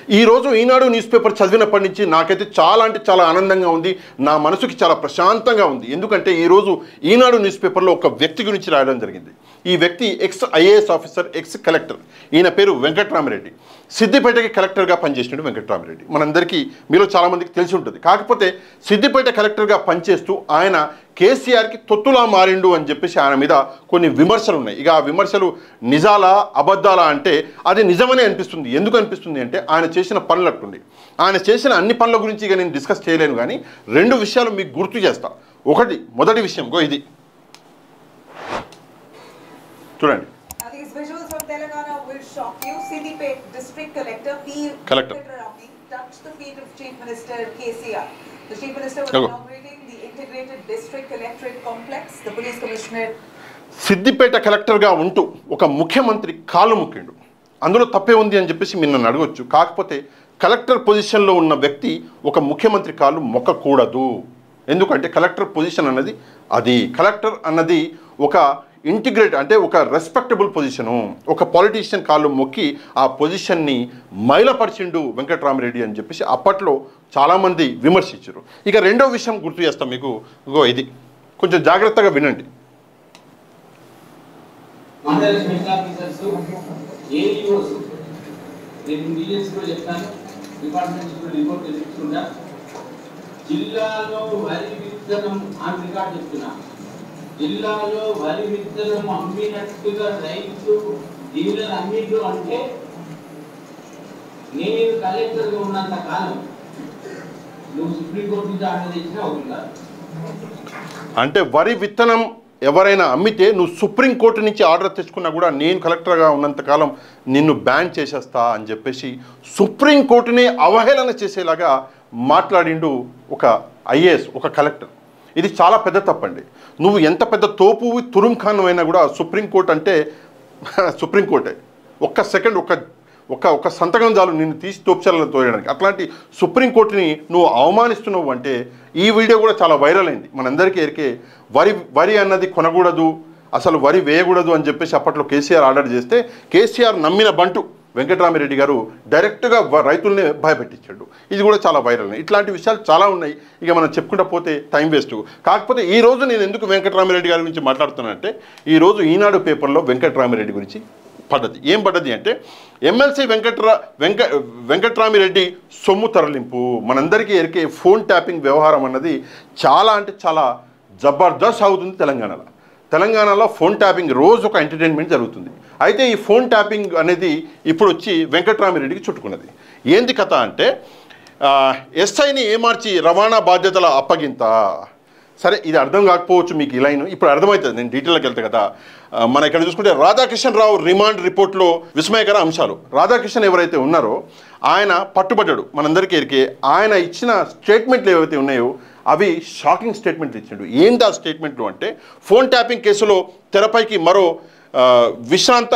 ఈరోజు ఈనాడు news paper చదివినప్పటి నుంచి నాకైతే చాలా అంటే చాలా ఆనందంగా ఉంది, నా మనసుకి చాలా ప్రశాంతంగా ఉంది. ఎందుకంటే ఈరోజు ఈనాడు న్యూస్ పేపర్లో ఒక వ్యక్తి గురించి రాయడం జరిగింది. ఈ వ్యక్తి ex IAS officer, ex collector. ఈయన పేరు వెంకట్రామిరెడ్డి. సిద్దిపేటకి కలెక్టర్గా పనిచేసినట్టు వెంకట్రామిరెడ్డి మనందరికీ మీలో చాలామందికి తెలిసి ఉంటుంది. కాకపోతే సిద్దిపేట కలెక్టర్గా పనిచేస్తూ ఆయన కేసీఆర్కి తొత్తులా మారిండు అని చెప్పేసి ఆయన మీద కొన్ని విమర్శలు ఉన్నాయి. ఇక ఆ విమర్శలు నిజాలా అబద్ధాలా అంటే అది నిజమనే అనిపిస్తుంది. ఎందుకు అనిపిస్తుంది అంటే ఆయన చేసిన పనులు అట్టుంది. ఆయన చేసిన అన్ని పనుల గురించి ఇక నేను డిస్కస్ చేయలేను, కానీ రెండు విషయాలు మీకు గుర్తు చేస్తా. మొదటి విషయం ఇది చూడండి. సిద్దిపేట కలెక్టర్గా ఉంటూ ఒక ముఖ్యమంత్రి కాలు ముక్కిండు, అందులో తప్పే ఉంది అని చెప్పేసి మీరు నన్ను అడగొచ్చు. కాకపోతే కలెక్టర్ పొజిషన్లో ఉన్న వ్యక్తి ఒక ముఖ్యమంత్రి కాలు మొక్కకూడదు. ఎందుకంటే కలెక్టర్ పొజిషన్ అన్నది కలెక్టర్ అన్నది ఒక ఇంటిగ్రేట్ అంటే ఒక రెస్పెక్టబుల్ పొజిషను. ఒక పొలిటీషియన్ కాళ్ళు మొక్కి ఆ పొజిషన్ని మైలపరిచిండు వెంకట్రామిరెడ్డి అని చెప్పేసి అప్పట్లో చాలామంది విమర్శించారు. ఇక రెండో విషయం గుర్తు చేస్తాం మీకు. ఇది కొంచెం జాగ్రత్తగా వినండి. జిల్లాలో వరి విత్తనం అమ్మినట్టుగా రైతు డీలర్ అమ్మిండు అంటే నేను కలెక్టర్గా ఉన్నంత కాలం నువ్వు సుప్రీంకోర్టు నుంచి ఆర్డర్ తెచ్చినా అవుతుందా? అంటే వరి విత్తనం ఎవరైనా అమ్మితే నువ్వు సుప్రీంకోర్టు నుంచి ఆర్డర్ తెచ్చుకున్నా కూడా నేను కలెక్టర్గా ఉన్నంతకాలం నిన్ను బ్యాన్ చేసేస్తా అని చెప్పేసి సుప్రీంకోర్టునే అవహేళన చేసేలాగా మాట్లాడిండు ఒక ఐఏఎస్, ఒక కలెక్టర్. ఇది చాలా పెద్ద తప్పండి. నువ్వు ఎంత పెద్ద తోపు తురుం ఖాన్ అయినా కూడా సుప్రీంకోర్టు అంటే సుప్రీంకోర్టే. ఒక్క సెకండ్ ఒక సంతకం చాలు నిన్ను తీసి తోపుచాలను తోయడానికి. అట్లాంటి సుప్రీంకోర్టుని నువ్వు అవమానిస్తున్నావు అంటే ఈ వీడియో కూడా చాలా వైరల్ అయింది. మనందరికీ ఎరికే వరి అన్నది కొనకూడదు, అసలు వరి వేయకూడదు అని చెప్పేసి అప్పట్లో కేసీఆర్ ఆర్డర్ చేస్తే కేసీఆర్ నమ్మిన బంటు వెంకట్రామిరెడ్డి గారు డైరెక్ట్గా రైతుల్ని భయపెట్టించాడు. ఇది కూడా చాలా వైరల్. ఇట్లాంటి విషయాలు చాలా ఉన్నాయి. ఇక మనం చెప్పుకుంటూ పోతే టైం వేస్ట్. కాకపోతే ఈరోజు నేను ఎందుకు వెంకట్రామిరెడ్డి గారి గురించి మాట్లాడుతున్నానంటే ఈరోజు ఈనాడు పేపర్లో వెంకట్రామిరెడ్డి గురించి ఏం పడ్డది అంటే ఎమ్మెల్సీ వెంకట్రామిరెడ్డి సొమ్ము తరలింపు. మనందరికీ ఎరికే ఫోన్ ట్యాపింగ్ వ్యవహారం అన్నది చాలా అంటే చాలా జబర్దస్త్ అవుతుంది తెలంగాణలో ఫోన్ ట్యాపింగ్ రోజు ఒక ఎంటర్టైన్మెంట్ జరుగుతుంది. అయితే ఈ ఫోన్ ట్యాపింగ్ అనేది ఇప్పుడు వచ్చి వెంకట్రామిరెడ్డికి చుట్టుకున్నది. ఏంది కథ అంటే ఎస్ఐని ఏమార్చి రవాణా బాధ్యతల అప్పగింత. సరే, ఇది అర్థం కాకపోవచ్చు మీకు ఈ లైన్, ఇప్పుడు అర్థమవుతుంది. నేను డీటెయిల్కి వెళ్తా కదా. మన ఇక్కడ చూసుకుంటే రాధాకిషన్ రావు రిమాండ్ రిపోర్ట్లో విస్మయకర అంశాలు. రాధాకిషన్ ఎవరైతే ఉన్నారో ఆయన పట్టుబడ్డాడు. మనందరికీ ఎరికే ఆయన ఇచ్చిన స్టేట్మెంట్లు ఏవైతే ఉన్నాయో అవి షాకింగ్ స్టేట్మెంట్లు ఇచ్చాడు. ఏంటి ఆ స్టేట్మెంట్లు అంటే ఫోన్ ట్యాపింగ్ కేసులో తెరపైకి మరో విశ్రాంత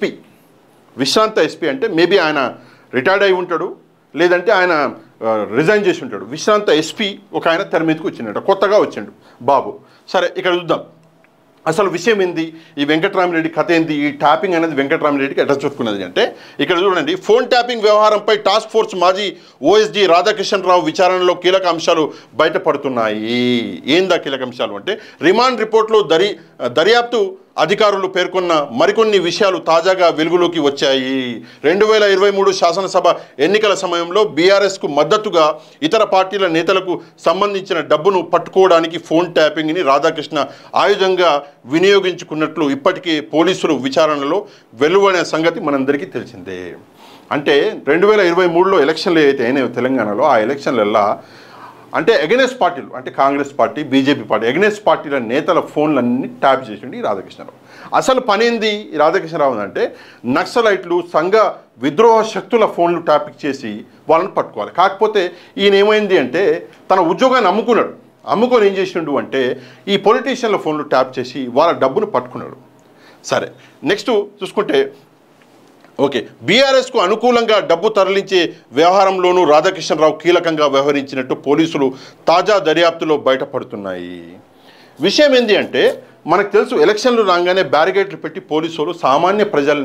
ఎస్పీ అంటే మేబీ ఆయన రిటైర్డ్ అయి ఉంటాడు, లేదంటే ఆయన రిజైన్ చేసి ఉంటాడు. విశ్రాంత ఎస్పీ ఒక ఆయన తెర మీదకి వచ్చిండట, కొత్తగా వచ్చిండు బాబు. సరే, ఇక్కడ చూద్దాం అసలు విషయం ఏంది, ఈ వెంకట్రామిరెడ్డి కథ ఏంది, ఈ ట్యాపింగ్ అనేది వెంకట్రామిరెడ్డికి ఎట్లా చుట్టుకున్నది అంటే ఇక్కడ చూడండి. ఫోన్ ట్యాపింగ్ వ్యవహారంపై టాస్క్ ఫోర్స్ మాజీ ఓఎస్డీ రాధాకిషన్ రావు విచారణలో కీలక అంశాలు బయటపడుతున్నాయి. ఏందా కీలక అంశాలు అంటే రిమాండ్ రిపోర్ట్లో దర్యాప్తు అధికారులు పేర్కొన్న మరికొన్ని విషయాలు తాజాగా వెలుగులోకి వచ్చాయి. 2023 శాసనసభ ఎన్నికల సమయంలో బీఆర్ఎస్కు మద్దతుగా ఇతర పార్టీల నేతలకు సంబంధించిన డబ్బును పట్టుకోవడానికి ఫోన్ ట్యాపింగ్ని రాధాకృష్ణ ఆయుధంగా వినియోగించుకున్నట్లు ఇప్పటికే పోలీసులు విచారణలో వెలువడిన సంగతి మనందరికీ తెలిసిందే. అంటే 2023లో ఎలక్షన్లు ఏవైతే అయినాయో తెలంగాణలో, ఆ ఎలక్షన్లల్లో అంటే ఎగనెస్ట్ పార్టీలు అంటే Congress party, BJP party, against పార్టీల నేతల ఫోన్లన్నీ ట్యాప్ చేసిండు ఈ రాధాకృష్ణరావు. అసలు పనేంది ఈ రాధాకృష్ణరావు అంటే నక్సలైట్లు, సంఘ విద్రోహ శక్తుల ఫోన్లు ట్యాపింగ్ చేసి వాళ్ళని పట్టుకోవాలి. కాకపోతే ఈయన ఏమైంది అంటే తన ఉద్యోగాన్ని అమ్ముకొని ఏం చేసిండు అంటే ఈ పొలిటీషియన్ల ఫోన్లు ట్యాప్ చేసి వాళ్ళ డబ్బును పట్టుకున్నాడు. సరే, నెక్స్ట్ చూసుకుంటే ఓకే, బీఆర్ఎస్కు అనుకూలంగా డబ్బు తరలించే వ్యవహారంలోనూ రాధాకృష్ణరావు కీలకంగా వ్యవహరించినట్టు పోలీసులు తాజా దర్యాప్తులో బయటపడుతున్నాయి. విషయం ఏంటి అంటే మనకు తెలుసు, ఎలక్షన్లు రాగానే బ్యారికేడ్లు పెట్టి పోలీసులు సామాన్య ప్రజల్ని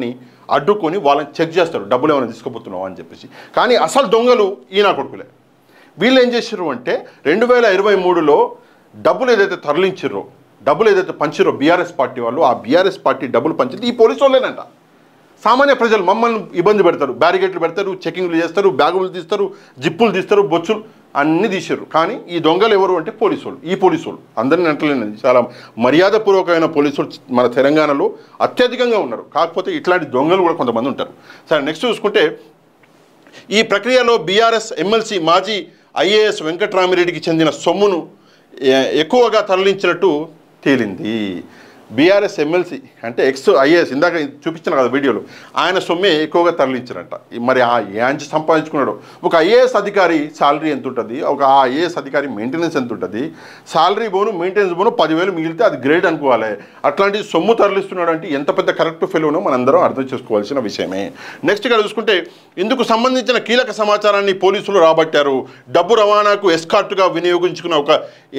అడ్డుకొని వాళ్ళని చెక్ చేస్తారు, డబ్బులు ఏమైనా తీసుకుపోతున్నావా అని చెప్పేసి. కానీ అసలు దొంగలు ఈయన కొడుకులే. వీళ్ళు ఏం చేశారు అంటే 2023లో డబ్బులు ఏదైతే తరలించారో, డబ్బులు ఏదైతే పంచారో బీఆర్ఎస్ పార్టీ వాళ్ళు, ఆ బీఆర్ఎస్ పార్టీ డబ్బులు పంచింది ఈ పోలీసు వాళ్ళేనంట. సామాన్య ప్రజలు మమ్మల్ని ఇబ్బంది పెడతారు, బ్యారికేడ్లు పెడతారు, చెకింగ్లు చేస్తారు, బ్యాగులు తీస్తారు, జిప్పులు తీస్తారు, బొచ్చులు అన్నీ తీశారు. కానీ ఈ దొంగలు ఎవరు అంటే పోలీసు వాళ్ళు. ఈ పోలీసు వాళ్ళు అందరినీ అంటలేనండి, చాలా మర్యాదపూర్వకమైన పోలీసులు మన తెలంగాణలో అత్యధికంగా ఉన్నారు. కాకపోతే ఇట్లాంటి దొంగలు కూడా కొంతమంది ఉంటారు. సరే, నెక్స్ట్ చూసుకుంటే ఈ ప్రక్రియలో బీఆర్ఎస్ ఎమ్మెల్సీ మాజీ ఐఏఎస్ వెంకట్రామిరెడ్డికి చెందిన సొమ్మును ఎక్కువగా తరలించినట్టు తేలింది. బీఆర్ఎస్ ఎమ్మెల్సీ అంటే ఎక్స్ ఐఏఎస్, ఇందాక చూపించిన కదా వీడియోలో, ఆయన సొమ్మే ఎక్కువగా తరలించారంట. మరి ఆ యాంచి సంపాదించుకున్నాడు. ఒక ఐఏఎస్ అధికారి శాలరీ ఎంత ఉంటుంది, ఒక ఐఏఎస్ అధికారి మెయింటెనెన్స్ ఎంత ఉంటుంది, శాలరీ బోను మెయింటెనెన్స్ బోను 10,000 మిగిలితే అది గ్రేడ్ అనుకోవాలి. అట్లాంటి సొమ్ము తరలిస్తున్నాడు అంటే ఎంత పెద్ద కరెక్ట్ ఫెలోనో మనందరం అర్థం చేసుకోవాల్సిన విషయమే. నెక్స్ట్ ఇక్కడ చూసుకుంటే ఇందుకు సంబంధించిన కీలక సమాచారాన్ని పోలీసులు రాబట్టారు. డబ్బు రవాణాకు ఎస్కార్ట్గా వినియోగించుకున్న ఒక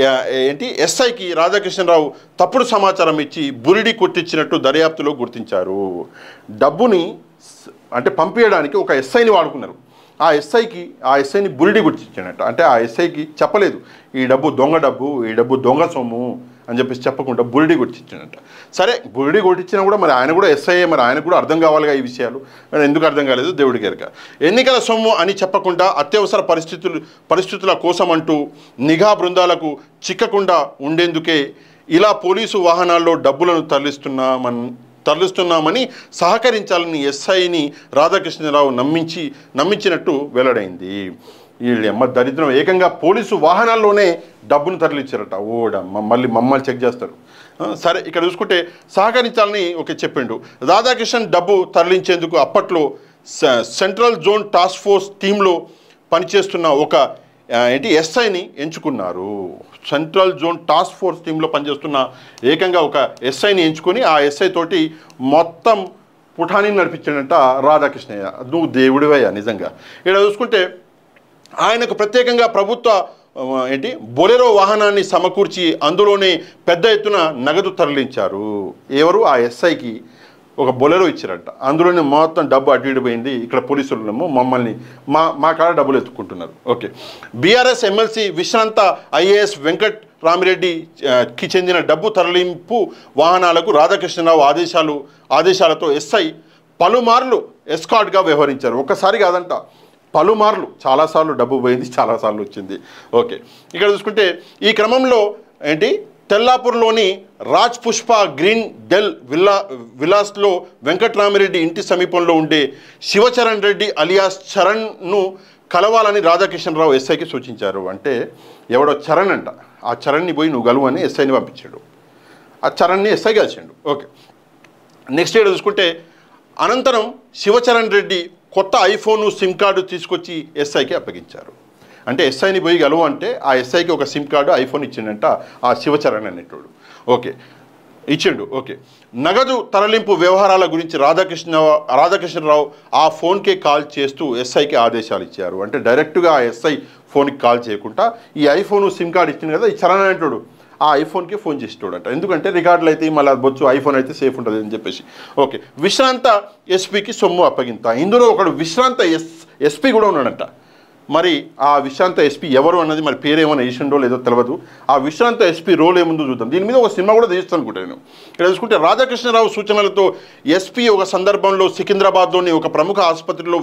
ఎస్ఐకి రాధాకృష్ణరావు తప్పుడు సమాచారం ఇచ్చి బురిడి కొట్టించినట్టు దర్యాప్తులో గుర్తించారు. డబ్బుని అంటే పంపించడానికి ఒక ఎస్ఐని వాడుకున్నారు. ఆ ఎస్ఐని బురిడి కొట్టించాడట. అంటే ఆ ఎస్ఐకి చెప్పలేదు ఈ డబ్బు దొంగ డబ్బు, ఈ డబ్బు దొంగ సొమ్ము అని చెప్పేసి చెప్పకుండా బురిడి కొట్టించాడట. సరే, బురిడి కొట్టించినా కూడా మరి ఆయన కూడా ఎస్ఐఏ, మరి ఆయనకు కూడా అర్థం కావాలిగా ఈ విషయాలు. ఎందుకు అర్థం కాలేదు దేవుడికి ఎరుక. ఎన్నికల సొమ్ము అని చెప్పకుండా అత్యవసర పరిస్థితుల కోసం అంటూ నిఘా బృందాలకు చిక్కకుండా ఉండేందుకే ఇలా పోలీసు వాహనాల్లో డబ్బులను తరలిస్తున్నామని సహకరించాలని ఎస్ఐని రాధాకృష్ణరావు నమ్మించినట్టు వెల్లడైంది. వీళ్ళమ్మ దరిద్రం, ఏకంగా పోలీసు వాహనాల్లోనే డబ్బును తరలించారట. మళ్ళీ మమ్మల్ని చెక్ చేస్తారు. సరే, ఇక్కడ చూసుకుంటే సహకరించాలని చెప్పిండు. రాధాకృష్ణన్ డబ్బు తరలించేందుకు అప్పట్లో సెంట్రల్ జోన్ టాస్క్ ఫోర్స్ టీంలో పనిచేస్తున్న ఒక ఎస్ఐని ఎంచుకున్నారు. సెంట్రల్ జోన్ టాస్క్ ఫోర్స్ టీంలో పనిచేస్తున్న ఏకంగా ఒక ఎస్ఐని ఎంచుకొని ఆ ఎస్ఐ తోటి మొత్తం పుఠాని నడిపించాడంట రాధాకృష్ణయ్య. నువ్వు దేవుడివయ్యా నిజంగా. ఇక్కడ చూసుకుంటే ఆయనకు ప్రత్యేకంగా ప్రభుత్వ బొలెరో వాహనాన్ని సమకూర్చి అందులోనే పెద్ద ఎత్తున నగదు తరలించారు. ఎవరు? ఆ ఎస్ఐకి ఒక బొలెరో ఇచ్చారంట. అందులోనే మొత్తం డబ్బు అటు ఇటు పోయింది. ఇక్కడ పోలీసులేమో మమ్మల్ని మా కాడ డబ్బులు ఎత్తుకుంటున్నారు. ఓకే, బీఆర్ఎస్ ఎమ్మెల్సీ విశ్రాంత ఐఏఎస్ వెంకట్రామిరెడ్డికి చెందిన డబ్బు తరలింపు వాహనాలకు రాధాకృష్ణరావు ఆదేశాలతో ఎస్ఐ పలుమార్లు ఎస్కార్ట్గా వ్యవహరించారు. ఒక్కసారి కాదంట, పలుమార్లు, చాలాసార్లు డబ్బు పోయింది, చాలాసార్లు వచ్చింది. ఓకే, ఇక్కడ చూసుకుంటే ఈ క్రమంలో తెల్లాపూర్లోని రాజ్ పుష్ప గ్రీన్ డెల్ విలాస్లో వెంకట్రామిరెడ్డి ఇంటి సమీపంలో ఉండే శివచరణ్ రెడ్డి అలియాస్ చరణ్ను కలవాలని రాధాకృష్ణరావు ఎస్ఐకి సూచించారు. అంటే ఎవడో చరణ్ అంట, ఆ చరణ్ని పోయి నువ్వు గలువు అని ఎస్ఐని పంపించాడు. ఆ చరణ్ని ఎస్ఐ కలిసాడు. ఓకే, నెక్స్ట్ ఏడు చూసుకుంటే అనంతరం శివచరణ్ రెడ్డి కొత్త ఐఫోను సిమ్ కార్డు తీసుకొచ్చి ఎస్ఐకి అప్పగించారు. అంటే ఎస్ఐని పోయి గలువు అంటే ఆ ఎస్ఐకి ఒక సిమ్ కార్డు ఐఫోన్ ఇచ్చిండంట ఆ శివచరణ్ అనేటోడు. ఓకే, ఇచ్చిండు. ఓకే, నగదు తరలింపు వ్యవహారాల గురించి రాధాకృష్ణరావు ఆ ఫోన్కే కాల్ చేస్తూ ఎస్ఐకి ఆదేశాలు ఇచ్చారు. అంటే డైరెక్ట్గా ఆ ఎస్ఐ ఫోన్కి కాల్ చేయకుండా ఈ ఐఫోను సిమ్ కార్డు ఇచ్చింది కదా ఈ చరణ్ అనేటోడు ఆ ఐఫోన్కి ఫోన్ చేసేటోడంట. ఎందుకంటే రికార్డులు అయితే మళ్ళీ బొచ్చు ఐఫోన్ అయితే సేఫ్ ఉంటుంది అని చెప్పేసి. ఓకే, విశ్రాంత ఎస్పీకి సొమ్ము అప్పగింత. ఇందులో ఒకడు విశ్రాంత ఎస్పీ కూడా ఉన్నాడంట. మరి ఆ విశ్రాంత ఎస్పీ ఎవరు అన్నది మరి పేరేమైనా వేసిండో లేదో తెలియదు. ఆ విశ్రాంత ఎస్పీ రోల్ ఏముందో చూద్దాం. దీని మీద ఒక సినిమా కూడా తీస్తాను అనుకుంటా నేను. ఇక్కడ చూసుకుంటే రాధాకృష్ణరావు సూచనలతో ఎస్పీ ఒక సందర్భంలో సికింద్రాబాద్లోని ఒక ప్రముఖ ఆసుపత్రిలో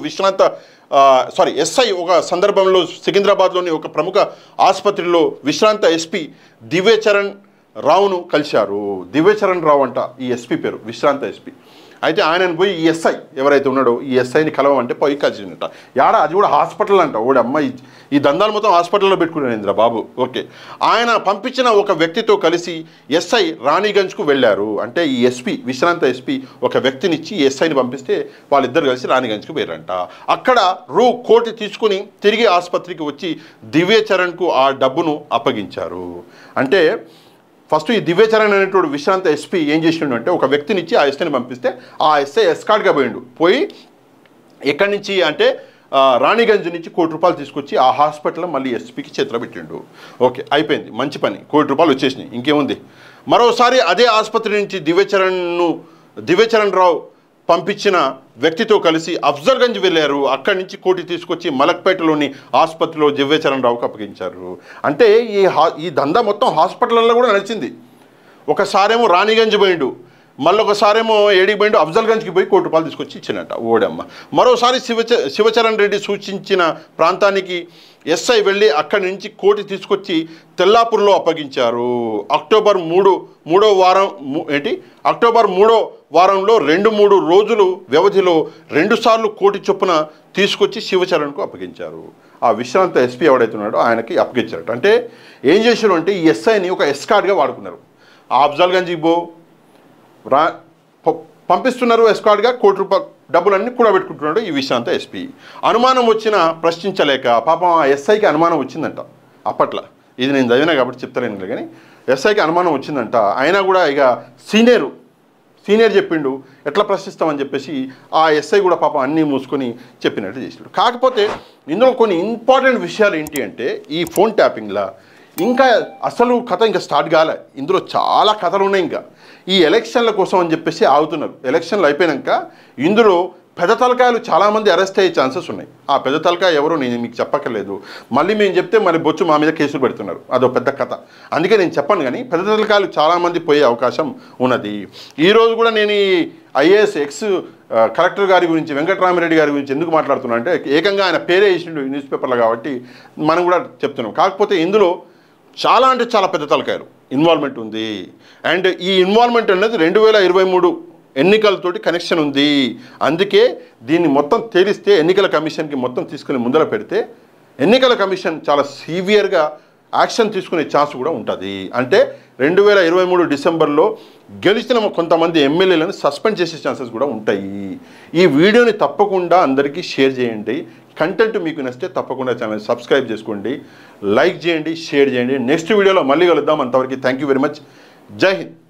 ఎస్ఐ ఒక సందర్భంలో సికింద్రాబాద్లోని ఒక ప్రముఖ ఆసుపత్రిలో విశ్రాంత ఎస్పీ దివ్యచరణ్ రావును కలిశారు. దివ్యచరణ్ రావు అంట ఈ ఎస్పీ పేరు, విశ్రాంత ఎస్పీ. అయితే ఆయనను పోయి ఈ ఎస్ఐ ఎవరైతే ఉన్నాడో ఈ ఎస్ఐని కలవమంటే పోయి కలిసిందట. అది కూడా హాస్పిటల్ అంట. ఓడమ్మ ఈ దందాలు మొత్తం హాస్పిటల్లో పెట్టుకున్నాను ఇంద్ర బాబు. ఓకే, ఆయన పంపించిన ఒక వ్యక్తితో కలిసి ఎస్ఐ రాణిగంజ్కు వెళ్ళారు. అంటే ఈ ఎస్పీ విశ్రాంత ఎస్పీ ఒక వ్యక్తినిచ్చి ఎస్ఐని పంపిస్తే వాళ్ళిద్దరు కలిసి రాణిగంజ్కు వెళ్ళారంట. అక్కడ ₹1 తీసుకుని తిరిగి ఆసుపత్రికి వచ్చి దివ్యచరణ్కు ఆ డబ్బును అప్పగించారు. అంటే ఫస్ట్ ఈ దివ్యచరణ్ అనేటువంటి విశ్రాంత ఎస్పీ ఏం చేసిండు అంటే ఒక వ్యక్తినిచ్చి ఆ ఎస్ఐని పంపిస్తే ఆ ఎస్ఐ ఎస్కార్ట్గా పోయి ఎక్కడి నుంచి అంటే రాణిగంజ్ నుంచి ₹1 తీసుకొచ్చి ఆ హాస్పిటల్లో మళ్ళీ ఎస్పీకి చేతిలో పెట్టిండు. ఓకే, అయిపోయింది, మంచి పని, ₹1 వచ్చేసినాయి, ఇంకేముంది. మరోసారి అదే ఆసుపత్రి నుంచి దివ్యచరణ్ రావు పంపించిన వ్యక్తితో కలిసి అఫ్జల్గంజ్ వెళ్ళారు. అక్కడి నుంచి కోటి తీసుకొచ్చి మలక్పేటలోని ఆసుపత్రిలో దివ్యచరణ్ రావుకు అప్పగించారు. అంటే ఈ దందా మొత్తం హాస్పిటల్లో కూడా నడిచింది. ఒకసారేమో రాణిగంజ్ పోయిండు, మళ్ళొకసారేమో ఏడికి పోయిండు, అఫ్జల్గంజ్కి పోయి ₹1 తీసుకొచ్చి ఇచ్చినట్ట ఓడమ్మ. మరోసారి శివచరణ్ రెడ్డి సూచించిన ప్రాంతానికి ఎస్ఐ వెళ్ళి అక్కడి నుంచి కోటి తీసుకొచ్చి తెల్లాపూర్లో అప్పగించారు. అక్టోబర్ 3వ వారంలో 2-3 రోజులు వ్యవధిలో 2 సార్లు కోటి చొప్పున తీసుకొచ్చి శివచరణ్కు అప్పగించారు. ఆ విశ్రాంత ఎస్పీ ఎవడైతున్నాడో ఆయనకి అప్పగించారట. అంటే ఏం చేశారు అంటే ఈ ఎస్ఐని ఒక ఎస్కార్డ్గా వాడుకున్నారు. ఆ అఫ్జల్గంజ్కి పంపిస్తున్నారు ఎస్కార్డ్గా, ₹1 డబ్బులన్నీ కూడబెట్టుకుంటున్నాడు ఈ విశ్రాంత ఎస్పీ. అనుమానం వచ్చినా ప్రశ్నించలేక పాపం ఆ ఎస్ఐకి అనుమానం వచ్చిందంట. అప్పట్లో ఇది నేను చదివినా కాబట్టి చెప్తలేను కానీ ఎస్ఐకి అనుమానం వచ్చిందంట. అయినా కూడా ఇక సీనియర్ చెప్పిండు, ఎట్లా ప్రశ్నిస్తామని చెప్పేసి ఆ ఎస్ఐ కూడా పాపం అన్నీ మూసుకొని చెప్పినట్టు చేసాడు. కాకపోతే ఇందులో కొన్ని ఇంపార్టెంట్ విషయాలు ఏంటి అంటే ఈ ఫోన్ ట్యాపింగ్లో ఇంకా అసలు కథ ఇంకా స్టార్ట్ కాలే. ఇందులో చాలా కథలు ఉన్నాయి. ఇంకా ఈ ఎలక్షన్ల కోసం అని చెప్పేసి ఆగుతున్నారు. ఎలక్షన్లు అయిపోయాక ఇందులో పెద్ద తలకాయలు చాలామంది అరెస్ట్ అయ్యే ఛాన్సెస్ ఉన్నాయి. ఆ పెద్ద తలకాయ ఎవరో నేను మీకు చెప్పక్కర్లేదు. మళ్ళీ మేము చెప్తే మరి బొచ్చు మా మీద కేసులు పెడుతున్నారు, అదో పెద్ద కథ. అందుకే నేను చెప్పను. కానీ పెద్ద తలకాయలు చాలామంది పోయే అవకాశం ఉన్నది. ఈరోజు కూడా నేను ఈ ఐఏఎస్ ఎక్స్ కలెక్టర్ గారి గురించి, వెంకటరామిరెడ్డి గారి గురించి ఎందుకు మాట్లాడుతున్నా అంటే ఏకంగా ఆయన పేరే వేసిండు న్యూస్ పేపర్లో కాబట్టి మనం కూడా చెప్తున్నాం. కాకపోతే ఇందులో చాలా అంటే చాలా పెద్ద తలకాయలు ఇన్వాల్వ్మెంట్ ఉంది. అండ్ ఈ ఇన్వాల్వ్మెంట్ అనేది 2023 ఎన్నికలతోటి కనెక్షన్ ఉంది. అందుకే దీన్ని మొత్తం తేలిస్తే ఎన్నికల కమిషన్కి మొత్తం తీసుకుని ముందర పెడితే ఎన్నికల కమిషన్ చాలా సీవియర్గా యాక్షన్ తీసుకునే ఛాన్స్ కూడా ఉంటుంది. అంటే 2023 డిసెంబర్లో గెలిచిన కొంతమంది ఎమ్మెల్యేలను సస్పెండ్ చేసే ఛాన్సెస్ కూడా ఉంటాయి. ఈ వీడియోని తప్పకుండా అందరికీ షేర్ చేయండి. కంటెంట్ మీకు నచ్చితే తప్పకుండా ఛానల్ సబ్స్క్రైబ్ చేసుకోండి, లైక్ చేయండి, షేర్ చేయండి. నెక్స్ట్ వీడియోలో మళ్ళీ కలుద్దాం. అంతవరకు థ్యాంక్ యూ వెరీ మచ్. జై హింద్.